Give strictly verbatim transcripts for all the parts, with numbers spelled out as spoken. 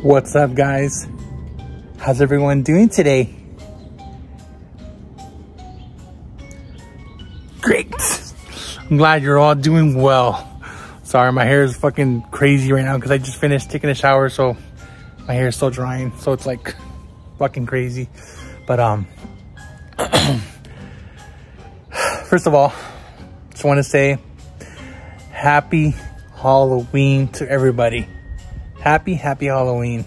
What's up, guys? How's everyone doing today? Great. I'm glad you're all doing well. Sorry, my hair is fucking crazy right now because I just finished taking a shower, so my hair is still drying, so it's like fucking crazy. But um first of all, just want to say happy Halloween to everybody. Happy, happy Halloween.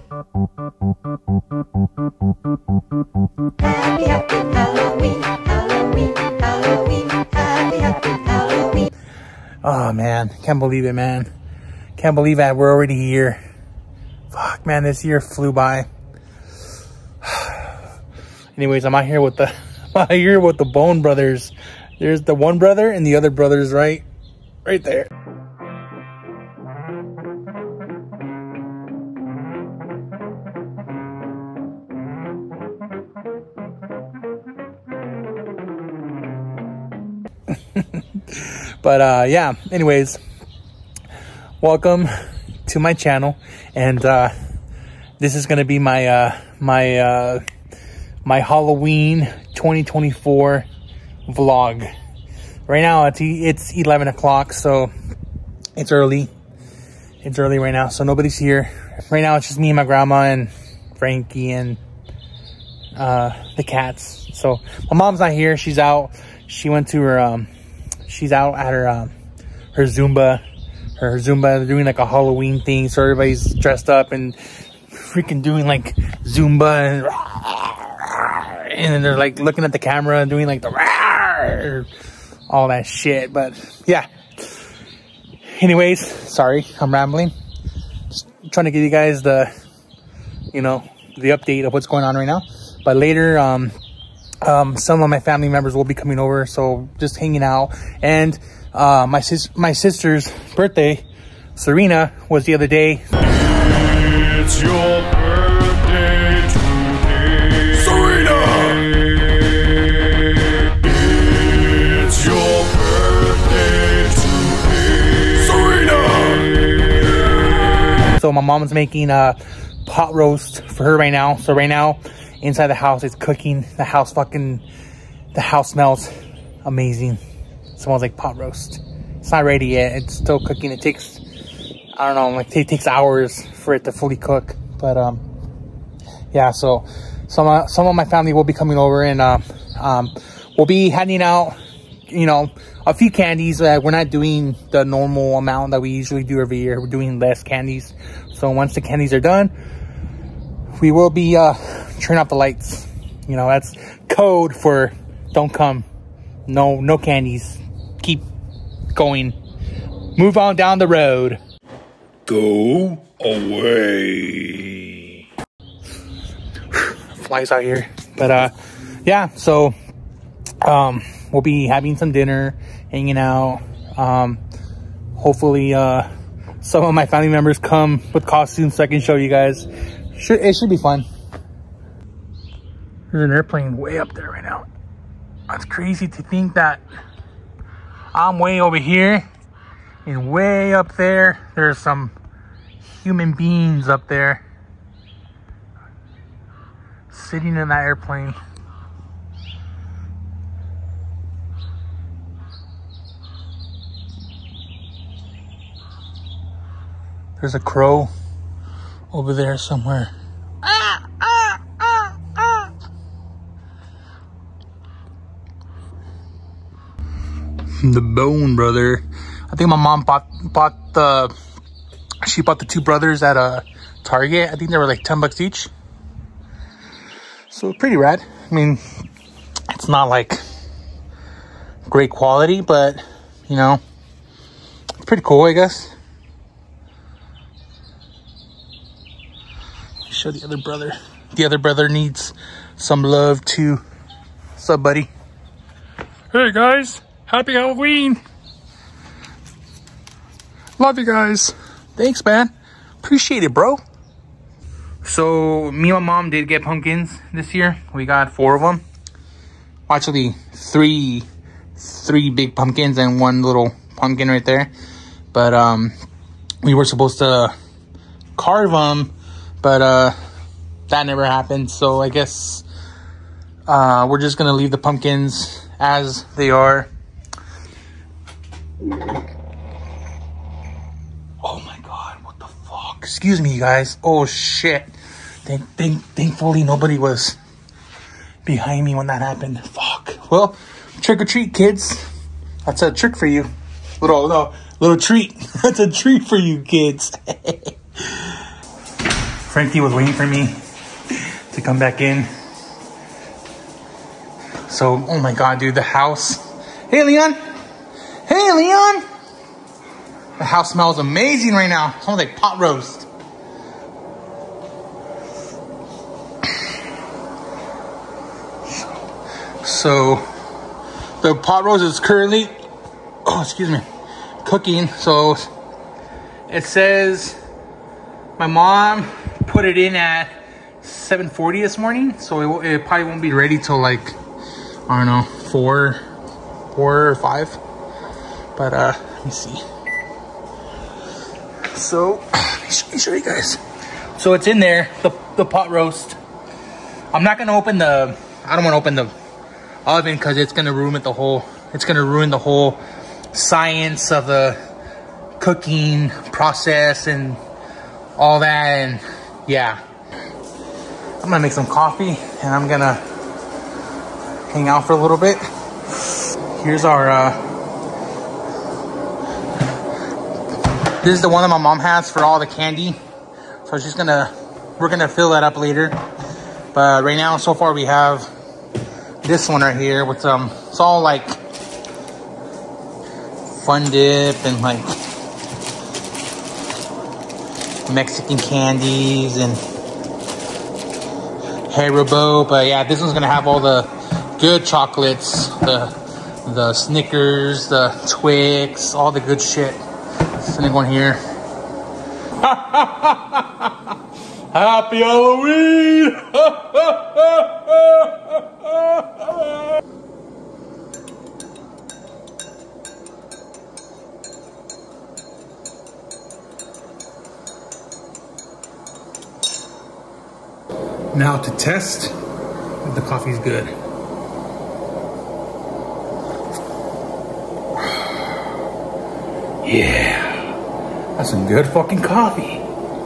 Happy, happy Halloween, Halloween, Halloween, happy, happy Halloween. Oh man, can't believe it, man. Can't believe that we're already here. Fuck, man, this year flew by. Anyways, I'm out here with the I'm out here with the Bone Brothers. There's the one brother and the other brother's right right there. But uh yeah, anyways, welcome to my channel, and uh this is gonna be my uh my uh my Halloween twenty twenty-four vlog. Right now it's it's eleven o'clock, so it's early. It's early right now, so nobody's here. Right now it's just me and my grandma and Frankie and uh the cats. So my mom's not here, she's out. She went to her um she's out at her um her Zumba. Her Zumba, they're doing like a Halloween thing, so everybody's dressed up and freaking doing like Zumba, and, and then they're like looking at the camera and doing like the all that shit. But yeah, anyways, sorry, I'm rambling. Just trying to give you guys the, you know, the update of what's going on right now. But later, um um some of my family members will be coming over, so just hanging out. And uh my sis my sister's birthday, Serena, was the other day. It's your birthday today, Serena. It's your birthday today, Serena. So my mom's making a pot roast for her right now. So right now, inside the house, it's cooking. The house fucking, the house smells amazing. It smells like pot roast. It's not ready yet. It's still cooking. It takes, I don't know, like it takes hours for it to fully cook. But um, yeah. So some uh, some of my family will be coming over, and um, um, we'll be handing out, you know, a few candies. Uh, we're not doing the normal amount that we usually do every year. We're doing less candies. So once the candies are done, we will be uh, turning off the lights. You know, that's code for don't come. No, no candies. Keep going. Move on down the road. Go away. Flies out here. But uh, yeah. So um, we'll be having some dinner, hanging out. Um, hopefully, uh, some of my family members come with costumes so I can show you guys. Sure, it should be fun. There's an airplane way up there right now. That's crazy to think that I'm way over here, and way up there, there's some human beings up there sitting in that airplane. There's a crow over there somewhere. Ah, ah, ah, ah. The Bone Brother. I think my mom bought bought the she bought the two brothers at a Target. I think they were like ten bucks each. So pretty rad. I mean, it's not like great quality, but you know, it's pretty cool, I guess. Show the other brother. The other brother needs some love too. What's up, buddy? Hey guys, happy Halloween. Love you guys. Thanks, man. Appreciate it, bro. So me and my mom did get pumpkins this year. We got four of them. Actually, three, three big pumpkins and one little pumpkin right there. But um, we were supposed to carve them, but uh, that never happened. So I guess uh, we're just gonna leave the pumpkins as they are. Oh my God, what the fuck? Excuse me, you guys. Oh shit. Thank, thank, thankfully nobody was behind me when that happened. Fuck. Well, trick or treat, kids. That's a trick for you. Little, no, little treat. That's a treat for you, kids. Frankie was waiting for me to come back in. So, oh my God, dude, the house. Hey, Leon. Hey, Leon. The house smells amazing right now. It smells like pot roast. So, the pot roast is currently, oh, excuse me, cooking. So, it says my mom put it in at seven forty this morning. So, it, it probably won't be ready till like, I don't know, four, four or five. But, uh, let me see. So, let me show you guys. So, it's in there, the, the pot roast. I'm not going to open the, I don't want to open the oven because it's going to ruin it the whole, it's going to ruin the whole science of the cooking process and all that. And yeah, I'm going to make some coffee and I'm going to hang out for a little bit. Here's our, uh, this is the one that my mom has for all the candy. So she's going to, we're going to fill that up later. But right now, so far we have this one right here with um, it's all like Fun Dip and like Mexican candies and Haribo. But yeah, this one's gonna have all the good chocolates, the the Snickers, the Twix, all the good shit. This one here. Happy Halloween! Now to test if the coffee's good. Yeah, that's some good fucking coffee.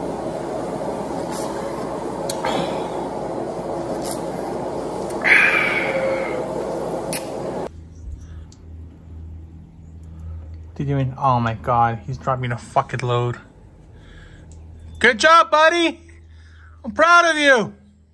What are you doing? Oh my God, he's dropping a fucking load. Good job, buddy. I'm proud of you.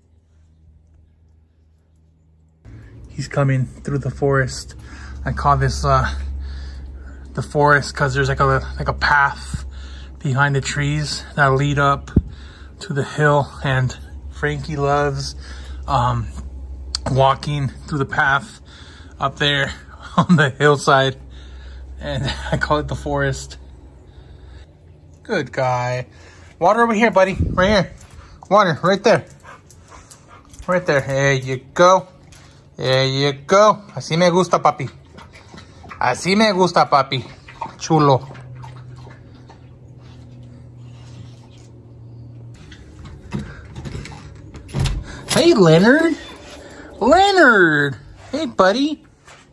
He's coming through the forest. I call this uh, the forest because there's like a like a path behind the trees that lead up to the hill, and Frankie loves um, walking through the path up there on the hillside, and I call it the forest. Good guy. Water over here, buddy. Right here. Water, right there. Right there. There you go. There you go. Así me gusta, papi. Así me gusta, papi. Chulo. Hey, Leonard. Leonard. Hey, buddy.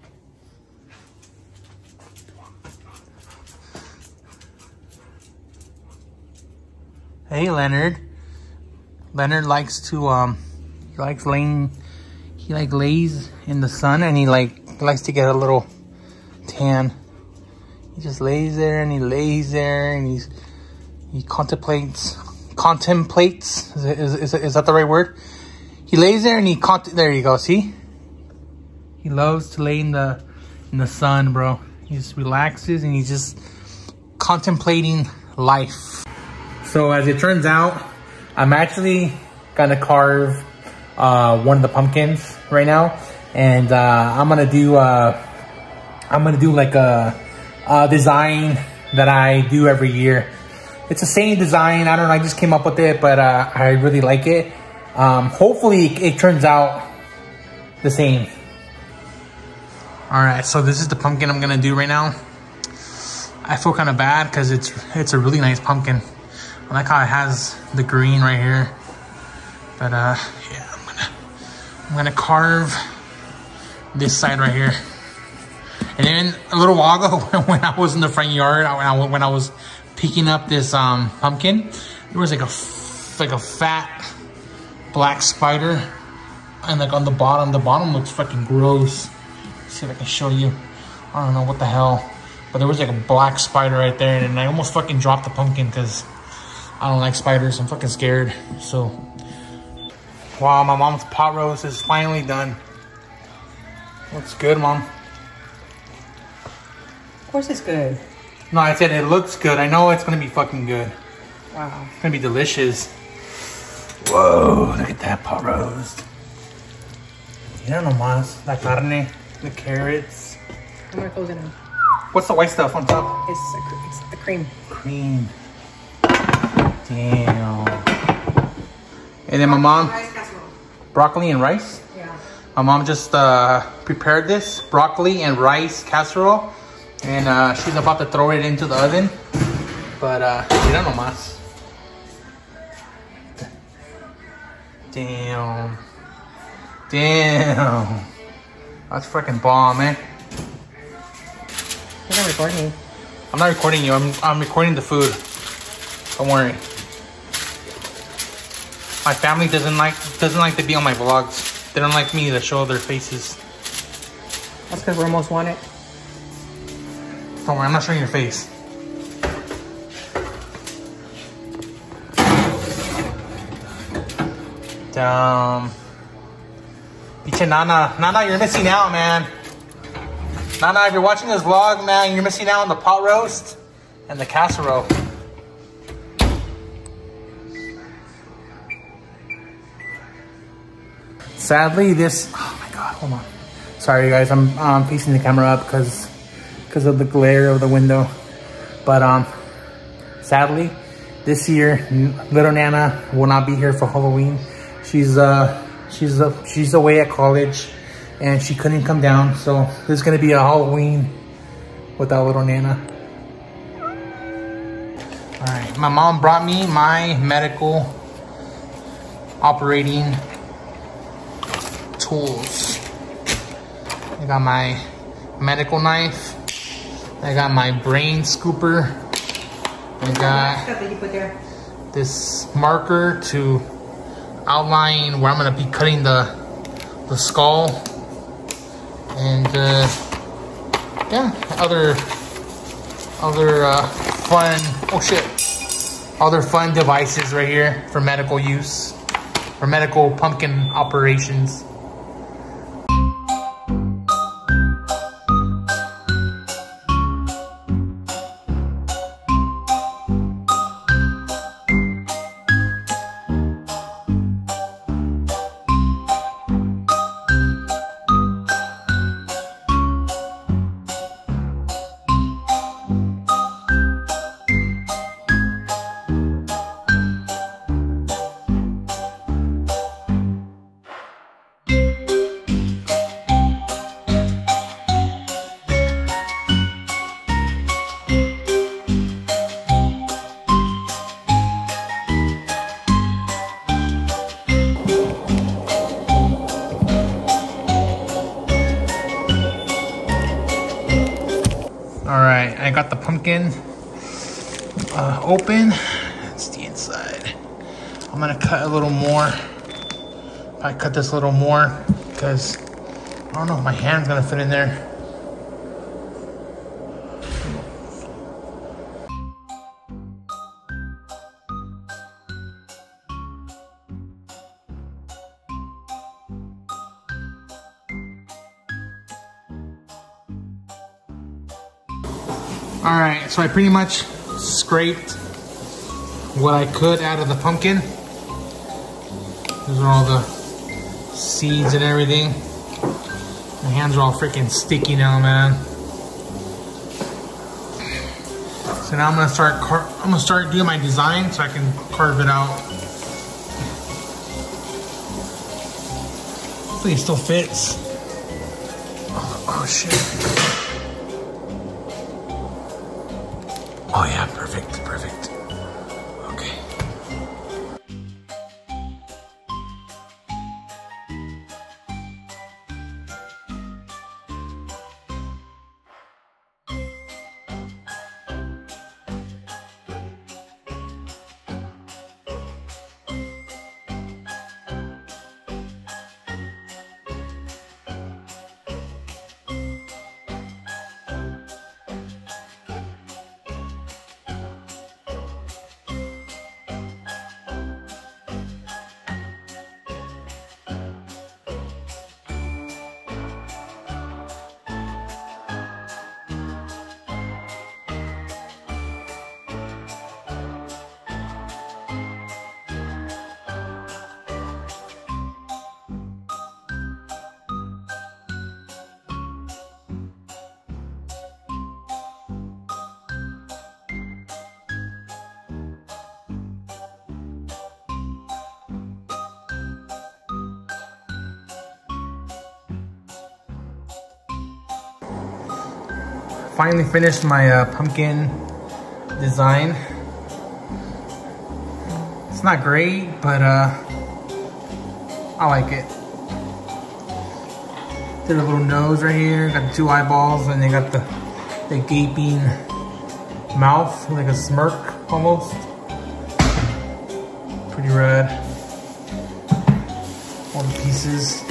Hey, Leonard. Leonard likes to, um, he likes laying, he like lays in the sun, and he like likes to get a little tan. He just lays there and he lays there and he's, he contemplates, contemplates, is, is, is, is that the right word? He lays there and he, cont there you go, see? He loves to lay in the, in the sun, bro. He just relaxes and he's just contemplating life. So as it turns out, I'm actually gonna carve uh, one of the pumpkins right now, and uh, I'm gonna do uh, I'm gonna do like a, a design that I do every year. It's the same design. I don't know. I just came up with it, but uh, I really like it. Um, hopefully, it turns out the same. All right, so this is the pumpkin I'm gonna do right now. I feel kind of bad because it's it's a really nice pumpkin. I like how it has the green right here. But uh, yeah, I'm gonna I'm gonna carve this side right here. And then a little while ago, when I was in the front yard, when I, when I was picking up this um, pumpkin, there was like a like a fat black spider, and like on the bottom, the bottom looks fucking gross. Let's see if I can show you. I don't know what the hell, but there was like a black spider right there, and I almost fucking dropped the pumpkin because I don't like spiders. I'm fucking scared. So, wow, my mom's pot roast is finally done. Looks good, Mom. Of course it's good. No, I said it looks good. I know it's gonna be fucking good. Wow. It's gonna be delicious. Whoa, look at that pot roast. Mira nomás, la carne, the carrots. How many goes in it? What's the white stuff on top? It's, a, cr- it's the cream. Cream. Damn. And then my mom, Rice casserole. broccoli and rice. Yeah. My mom just uh, prepared this broccoli and rice casserole. And uh, she's about to throw it into the oven. But, uh, mira nomás. Damn. Damn. That's freaking bomb, man. You're not recording me. I'm not recording you. I'm, I'm recording the food. Don't worry. My family doesn't like doesn't like to be on my vlogs. They don't like me to show their faces. That's because we're most wanted. Don't worry, I'm not showing your face. Damn. Piche Nana. Nana, you're missing out, man. Nana, if you're watching this vlog, man, you're missing out on the pot roast and the casserole. Sadly, this... Oh, my God. Hold on. Sorry, guys. I'm um, facing the camera up because... because of the glare of the window. But um sadly this year little Nana will not be here for Halloween. She's uh she's uh, she's away at college and she couldn't come down, so there's gonna be a Halloween without little Nana. All right, my mom brought me my medical operating tools. I got my medical knife. I got my brain scooper. I got this marker to outline where I'm gonna be cutting the the skull, and uh, yeah, other other uh, fun oh shit, other fun devices right here for medical use, for medical pumpkin operations. Alright, I got the pumpkin uh, open. That's the inside. I'm gonna cut a little more. I cut this a little more because I don't know if my hand's gonna fit in there. All right, so I pretty much scraped what I could out of the pumpkin. Those are all the seeds and everything. My hands are all freaking sticky now, man. So now I'm gonna start. Car I'm gonna start doing my design so I can carve it out. Hopefully it still fits. Oh, oh shit. Oh yeah, perfect, perfect. Okay. finally finished my uh, pumpkin design. It's not great, but uh, I like it. Did a little nose right here, got the two eyeballs, and they got the, the gaping mouth, like a smirk almost. Pretty rad. All the pieces.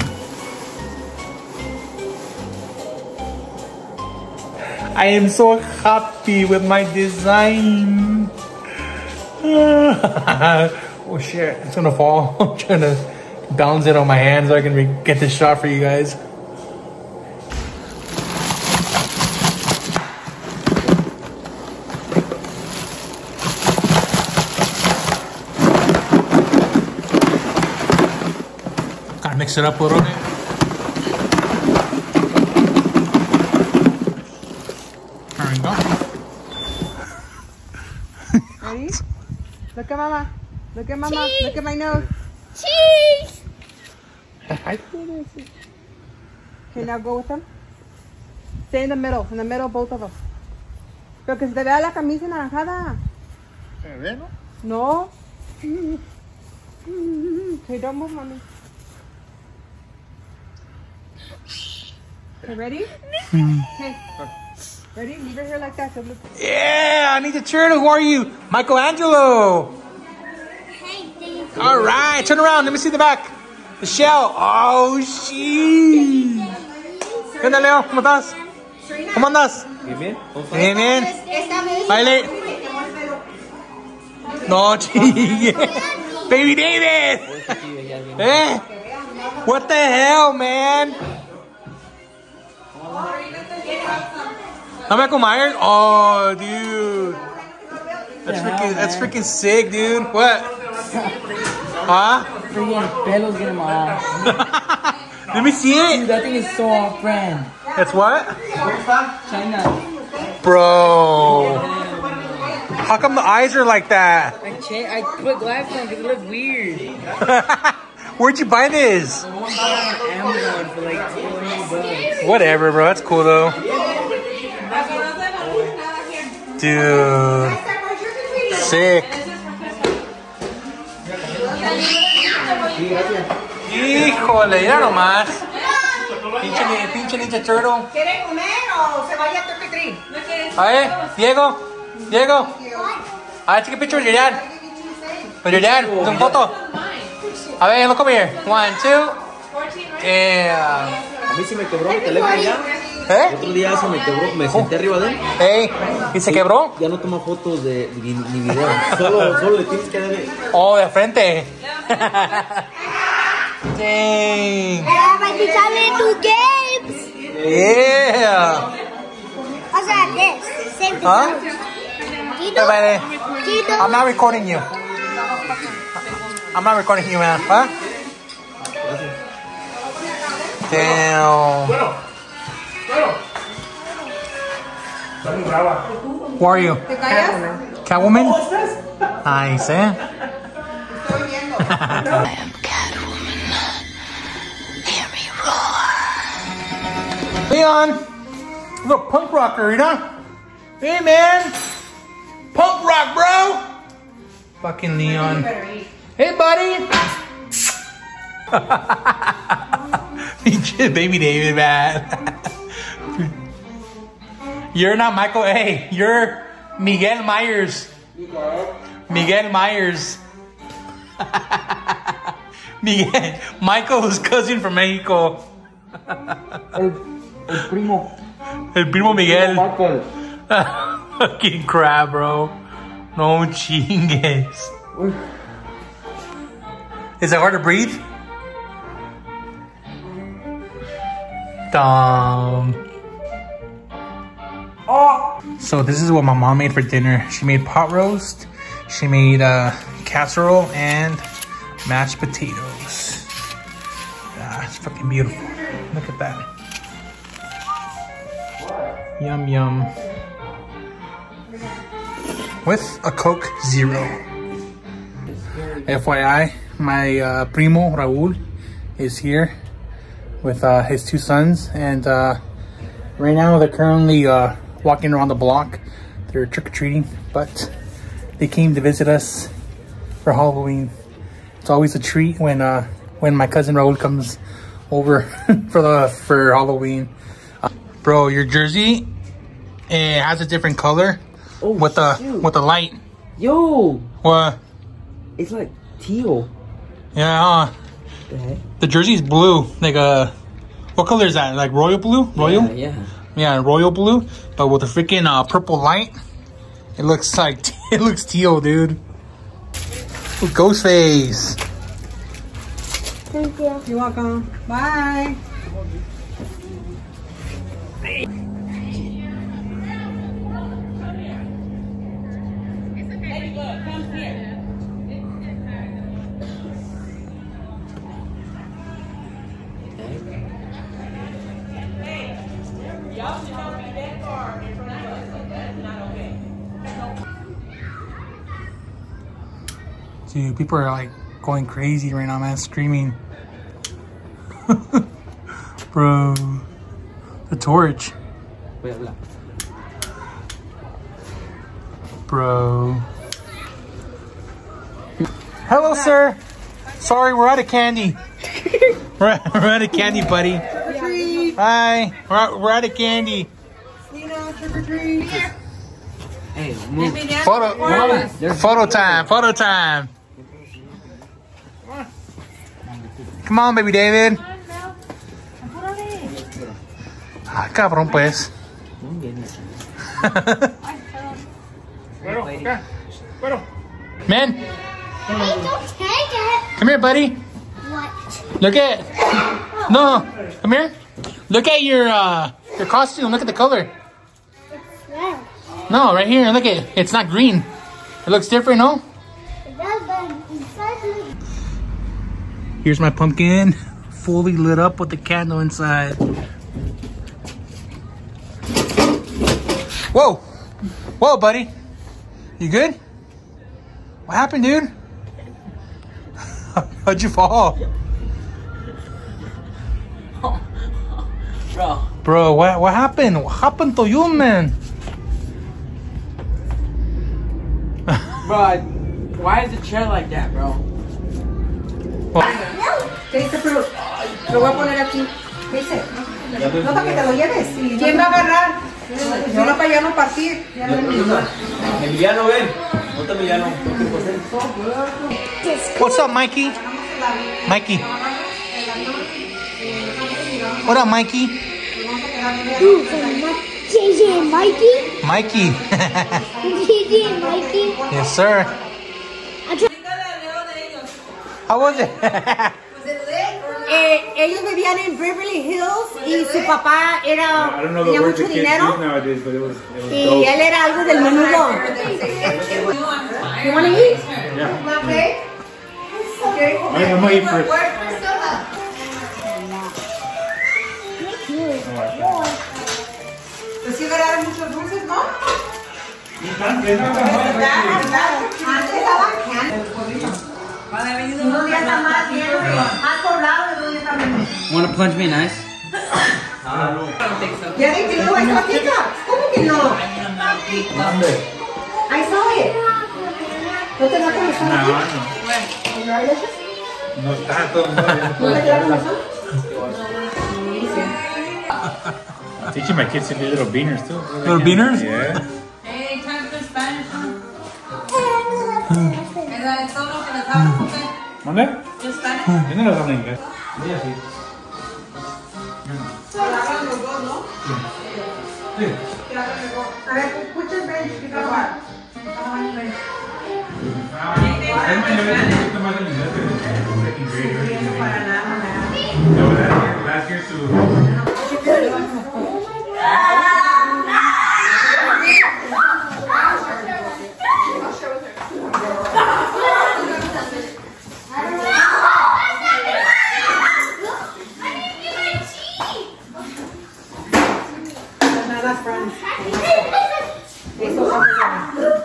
I am so happy with my design. Oh shit, it's gonna fall. I'm trying to balance it on my hand so I can re get this shot for you guys. Gotta mix it up a little bit. There we go. Ready? Look at mama. Look at mama. Cheese. Look at my nose. Cheese! Okay, now go with them. Stay in the middle. In the middle, both of them. Pero que se te vea la camisa naranjada. No. Okay, don't move, mommy. Okay, ready? Okay. Ready? Leave it here like that. So look. Yeah, I need the turtle. Who are you? Michelangelo. All right, turn around. Let me see the back. The shell. Oh, shit. ¿Qué onda, Leo? ¿Cómo estás? ¿Cómo andas? Bien, bien. Bien, bien. Baile. No, chingue. Baby David. Eh? What the hell, man? I'm Michael Myers? Oh, dude. That's freaking, that's freaking sick, dude. What? Huh? Freaking pelos get him off. Let me see it. Dude, that thing is so off brand. That's what? China. Bro. How come the eyes are like that? I cha- I put glasses on because it looked weird. Where'd you buy this? I bought it on Amazon for like twenty bucks. Whatever, bro. That's cool, though. Dude. Sick. Híjole, mira nomás. Pinche, pinche Ninja Turtle. ¿Quiere comer o se vaya a Turkey? A ver, Diego. Diego. A ver, take a picture with your dad. With your dad. Some photo. A ver, look over here. One, two. Yeah. A mí se me quebró mi teléfono ya. ¿Eh? Otro día se me quebró, me senté arriba de él. Ey, ¿y se quebró? Ya no toma fotos de ni, ni video. Solo, solo le tienes que dar. Oh, de frente. Dang. Para quitarle tus games. Yeah. O sea, this. Same thing. Huh? Tito. Hey, buddy. Tito. I'm not recording you. I'm not recording you, man. Huh? Damn. Who are you? Catwoman? Nice, eh? I am Catwoman. Hear me roar. Leon! Little punk rocker, you know? Hey, man! Punk rock, bro! Fucking Leon. Hey, buddy! Baby David, man. You're not Michael A. You're Miguel Myers. Miguel Myers. Miguel. Michael's cousin from Mexico. El, el primo. El primo Miguel. Michael. Fucking crap, bro. No chingues. Is it hard to breathe? Dumb. Oh. So this is what my mom made for dinner. She made pot roast. She made uh, casserole and mashed potatoes. Ah, it's fucking beautiful. Look at that. Yum yum. With a Coke Zero. F Y I, my uh, primo Raul is here with uh, his two sons, and uh, right now they're currently uh, walking around the block. They're trick-or-treating, but they came to visit us for Halloween. It's always a treat when uh, when my cousin Raul comes over for the for Halloween. Uh, bro, your jersey, it has a different color Oh, with the shoot. with the light. Yo, What? it's like teal. Yeah, uh, The heck? the jersey's blue. Like uh, what color is that? Like royal blue? Royal? Yeah, yeah. Yeah, royal blue, but with a freaking uh, purple light. It looks like it looks teal, dude. Ooh, Ghostface. Thank you. You're welcome. Bye. Dude, people are like going crazy right now, man, screaming. Bro, the torch. Wait, wait. Bro. Hello, sir. Sorry, we're out of candy. we're, we're out of candy, buddy. Hi. We're out, we're out of candy. Nina, trick or treat. Hey, move. Photo, photo time, photo time. Come on, baby David. Ah, cabrón, pues. Man, come here, buddy. What? Look at. No, come here. Look at your uh your costume. Look at the color. Red. No, right here. Look at it. It's not green. It looks different, no? It does, but inside it. Here's my pumpkin, fully lit up with the candle inside. Whoa! Whoa, buddy. You good? What happened, dude? How'd you fall? Bro. Bro, what, what happened? What happened to you, man? Bro, why is the chair like that, bro? Taste the fruit. Lo voy a poner aquí. Dice. No para que te lo lleves. ¿Quién va a agarrar? Yo no para ya no partir. Ya no Emiliano, ven. Ponte Emiliano. What's up, Mikey? Mikey. What up, Mikey? Ooh, from J J and Mikey. Mikey. J J and Mikey. Yes, sir. How was it? Eh, ellos vivían en Beverly Hills y su papá era, tenía mucho dinero nowadays, but it was, it was y él era algo del menudo. You want to eat? Yeah. Okay. Okay. I'm gonna eat first. Pues sí agarraron muchos dulces, ¿no? Antes Antes daban candy. Unos días está más bien, más poblado y unos días está menos. Wanna punch me nice? Ya de que no, es patita. ¿Cómo que no? I saw it. ¿No te da comezón aquí? no está todo. ¿No te da comezón? Teaching my kids to do little beaners too. Little beaners? Yeah. Hey, time for Spanish, huh? ¿Es todo lo que les hablan usted? ¿Dónde? ¿Es Spanish? Yo no los hablo inglés. Hablan los dos, ¿no? Sí. A ver, put your bench, you got what? Para nada, nada. Last year to Nada, friends. Eso, eso, eso.